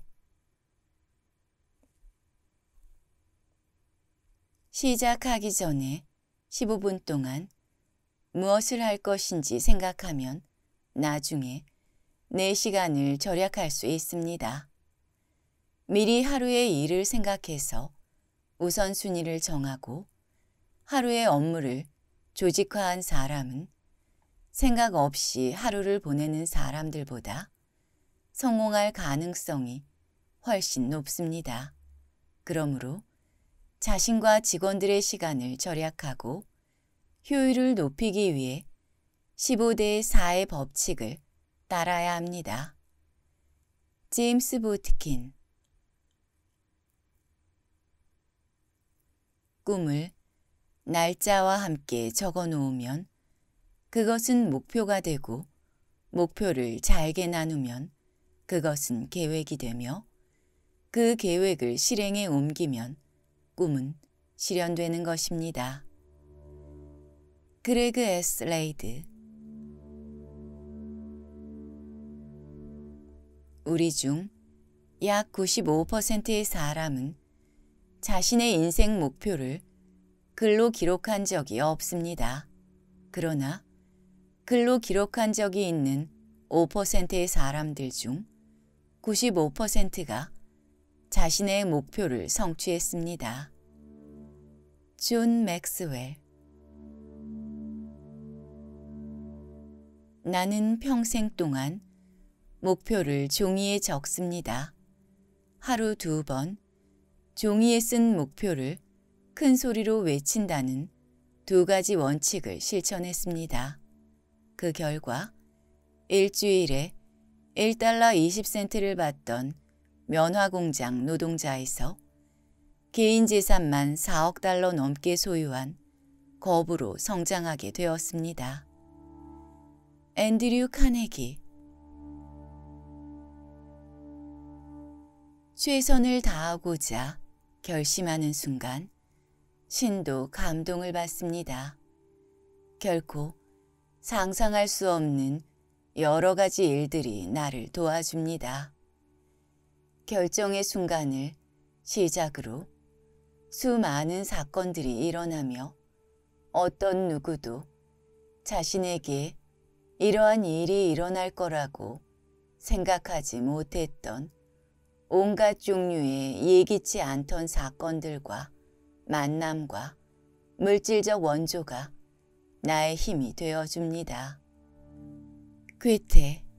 시작하기 전에 15분 동안 무엇을 할 것인지 생각하면 나중에 4시간을 절약할 수 있습니다. 미리 하루의 일을 생각해서 우선순위를 정하고 하루의 업무를 조직화한 사람은 생각 없이 하루를 보내는 사람들보다 성공할 가능성이 훨씬 높습니다. 그러므로 자신과 직원들의 시간을 절약하고 효율을 높이기 위해 15대 4의 법칙을 따라야 합니다. 제임스 보트킨. 꿈을 날짜와 함께 적어 놓으면 그것은 목표가 되고, 목표를 잘게 나누면 그것은 계획이 되며, 그 계획을 실행에 옮기면 꿈은 실현되는 것입니다. 그레그 S. 레이드. 우리 중 약 95%의 사람은 자신의 인생 목표를 글로 기록한 적이 없습니다. 그러나 글로 기록한 적이 있는 5%의 사람들 중 95%가 자신의 목표를 성취했습니다. 존 맥스웰. 나는 평생 동안 목표를 종이에 적습니다. 하루 2번 종이에 쓴 목표를 큰 소리로 외친다는 2가지 원칙을 실천했습니다. 그 결과 일주일에 $1 20센트를 받던 면화공장 노동자에서 개인 재산만 $4억 넘게 소유한 거부로 성장하게 되었습니다. 앤드류 카네기. 최선을 다하고자 결심하는 순간 신도 감동을 받습니다. 결코 상상할 수 없는 여러 가지 일들이 나를 도와줍니다. 결정의 순간을 시작으로 수많은 사건들이 일어나며 어떤 누구도 자신에게 이러한 일이 일어날 거라고 생각하지 못했던 온갖 종류의 예기치 않던 사건들과 만남과 물질적 원조가 나의 힘이 되어줍니다. 괴테.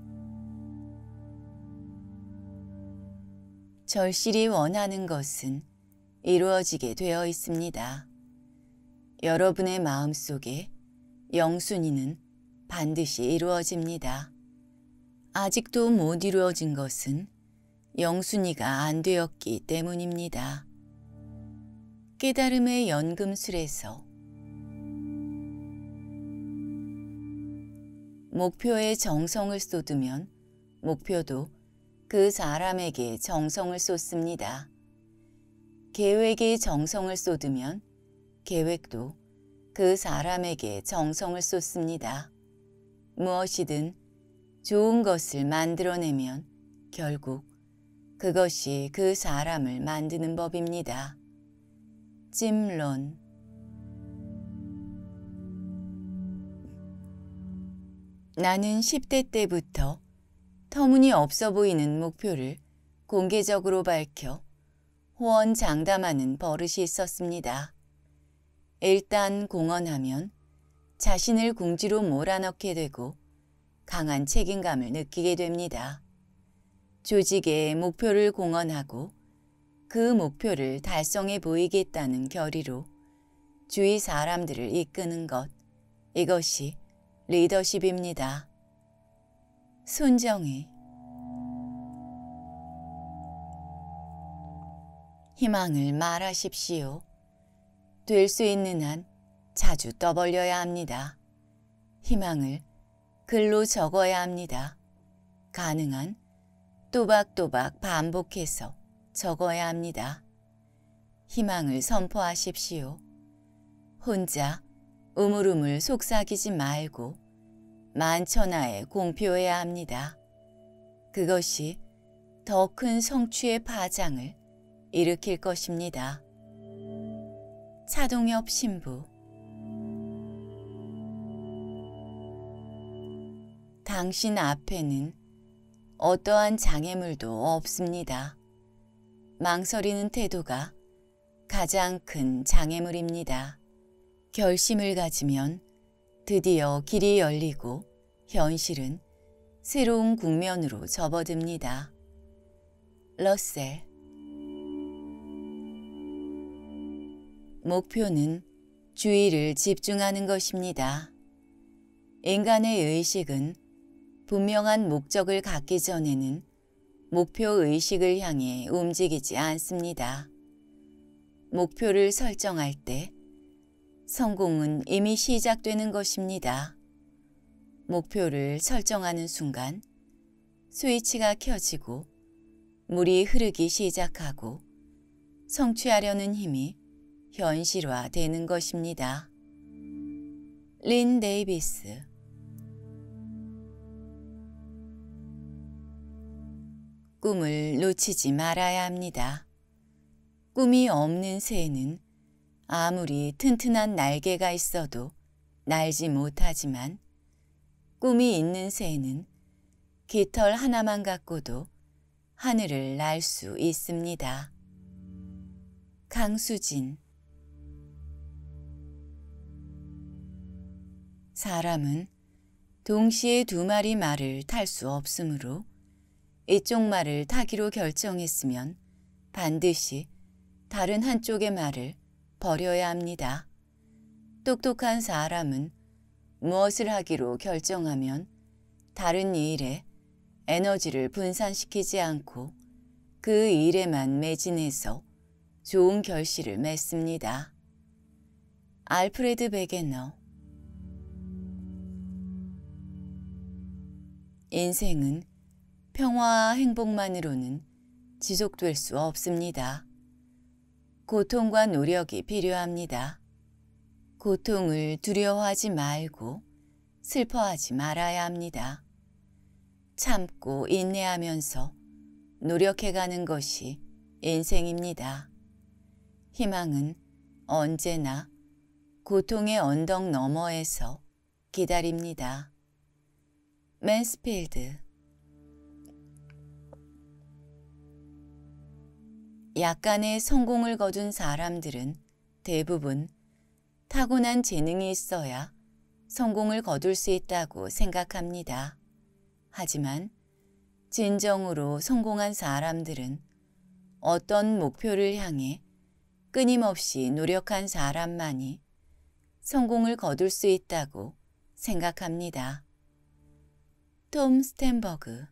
절실히 원하는 것은 이루어지게 되어 있습니다. 여러분의 마음속에 영순위는 반드시 이루어집니다. 아직도 못 이루어진 것은 영순위가 안 되었기 때문입니다. 깨달음의 연금술에서 목표에 정성을 쏟으면 목표도 그 사람에게 정성을 쏟습니다. 계획에 정성을 쏟으면 계획도 그 사람에게 정성을 쏟습니다. 무엇이든 좋은 것을 만들어내면 결국 그것이 그 사람을 만드는 법입니다. 찜론. 나는 10대 때부터 터무니없어 보이는 목표를 공개적으로 밝혀 호언장담하는 버릇이 있었습니다. 일단 공언하면 자신을 궁지로 몰아넣게 되고 강한 책임감을 느끼게 됩니다. 조직에 목표를 공언하고 그 목표를 달성해 보이겠다는 결의로 주위 사람들을 이끄는 것, 이것이 리더십입니다. 손정희. 희망을 말하십시오. 될 수 있는 한 자주 떠벌려야 합니다. 희망을 글로 적어야 합니다. 가능한 또박또박 반복해서 적어야 합니다. 희망을 선포하십시오. 혼자 우물우물 속삭이지 말고 만천하에 공표해야 합니다. 그것이 더 큰 성취의 파장을 일으킬 것입니다. 차동엽 신부. 당신 앞에는 어떠한 장애물도 없습니다. 망설이는 태도가 가장 큰 장애물입니다. 결심을 가지면 드디어 길이 열리고 현실은 새로운 국면으로 접어듭니다. 러셀. 목표는 주의를 집중하는 것입니다. 인간의 의식은 분명한 목적을 갖기 전에는 목표의식을 향해 움직이지 않습니다. 목표를 설정할 때 성공은 이미 시작되는 것입니다. 목표를 설정하는 순간 스위치가 켜지고 물이 흐르기 시작하고 성취하려는 힘이 현실화되는 것입니다. 린 데이비스. 꿈을 놓치지 말아야 합니다. 꿈이 없는 새는 아무리 튼튼한 날개가 있어도 날지 못하지만 꿈이 있는 새는 깃털 하나만 갖고도 하늘을 날 수 있습니다. 강수진. 사람은 동시에 두 마리 말을 탈 수 없으므로 이쪽 말을 타기로 결정했으면 반드시 다른 한쪽의 말을 버려야 합니다. 똑똑한 사람은 무엇을 하기로 결정하면 다른 일에 에너지를 분산시키지 않고 그 일에만 매진해서 좋은 결실을 맺습니다. 알프레드 베게너. 인생은 평화와 행복만으로는 지속될 수 없습니다. 고통과 노력이 필요합니다. 고통을 두려워하지 말고 슬퍼하지 말아야 합니다. 참고 인내하면서 노력해가는 것이 인생입니다. 희망은 언제나 고통의 언덕 너머에서 기다립니다. 맨스필드. 약간의 성공을 거둔 사람들은 대부분 타고난 재능이 있어야 성공을 거둘 수 있다고 생각합니다. 하지만 진정으로 성공한 사람들은 어떤 목표를 향해 끊임없이 노력한 사람만이 성공을 거둘 수 있다고 생각합니다. 톰 스탠버그.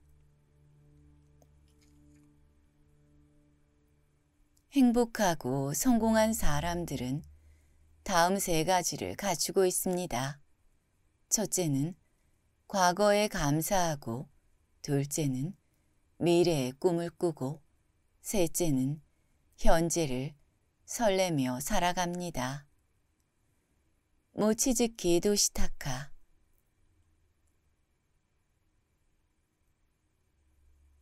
행복하고 성공한 사람들은 다음 세 가지를 갖추고 있습니다. 첫째는 과거에 감사하고, 둘째는 미래의 꿈을 꾸고, 셋째는 현재를 설레며 살아갑니다. 모치즈키 도시타카.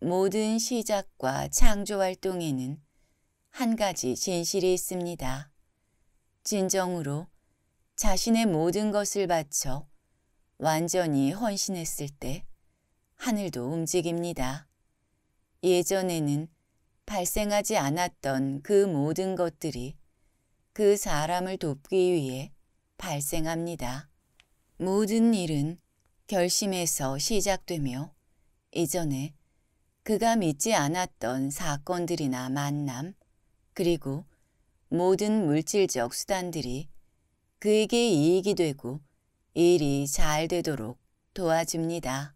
모든 시작과 창조 활동에는 한 가지 진실이 있습니다. 진정으로 자신의 모든 것을 바쳐 완전히 헌신했을 때 하늘도 움직입니다. 예전에는 발생하지 않았던 그 모든 것들이 그 사람을 돕기 위해 발생합니다. 모든 일은 결심에서 시작되며 이전에 그가 믿지 않았던 사건들이나 만남, 그리고 모든 물질적 수단들이 그에게 이익이 되고 일이 잘 되도록 도와줍니다.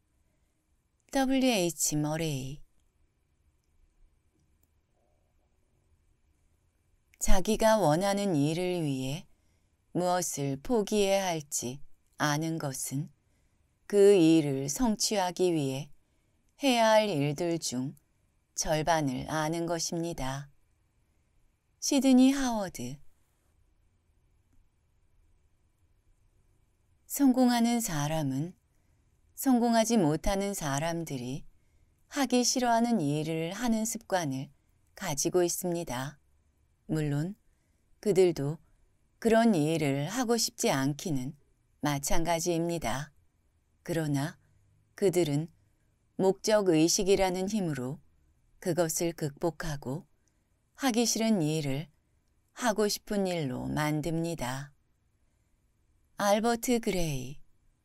W.H. 머레이. 자기가 원하는 일을 위해 무엇을 포기해야 할지 아는 것은 그 일을 성취하기 위해 해야 할 일들 중 절반을 아는 것입니다. 시드니 하워드. 성공하는 사람은 성공하지 못하는 사람들이 하기 싫어하는 일을 하는 습관을 가지고 있습니다. 물론 그들도 그런 일을 하고 싶지 않기는 마찬가지입니다. 그러나 그들은 목적의식이라는 힘으로 그것을 극복하고 하기 싫은 일을 하고 싶은 일로 만듭니다. 알버트 그레이.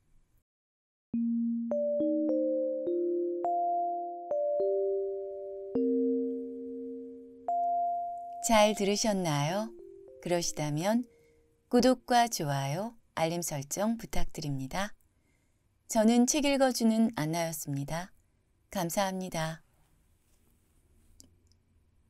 잘 들으셨나요? 그러시다면 구독과 좋아요, 알림 설정 부탁드립니다. 저는 책 읽어주는 안나였습니다. 감사합니다.